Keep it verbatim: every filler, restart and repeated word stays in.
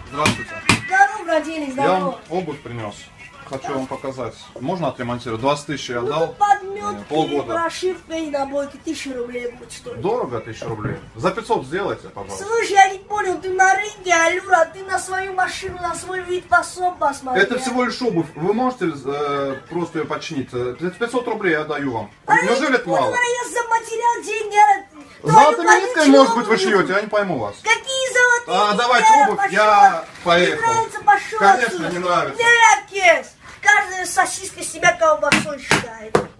Здравствуйте. Здорово, братели, здорово. Я вам обувь принес. Хочу вам показать. Можно отремонтировать? двадцать тысяч я отдал. Ну, подметки, полгода. прошивка и набойки, тысячу рублей будет стоить. Дорого, тысяча рублей. За пятьсот сделайте, пожалуйста. Слушай, я не понял, ты на рынке, Алюра, ты на свою машину, на свой вид фасон посмотри. Это всего лишь обувь. Вы можете э, просто ее починить? пятьсот рублей я отдаю вам. А Неужели это мало? Я за материал деньги, а Золотой ниткой, может быть, вы шьете, я не пойму вас. Какие золотые А, давайте нитки? обувь, Пошел. я поехал. Не нравится, пошел Конечно, отсюда. не нравится. Нет, Каждая сосиска себя колбасой считает.